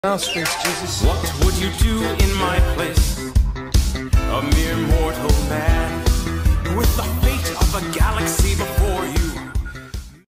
Now, Space Jesus. What would you do in my place? A mere mortal man with the fate of a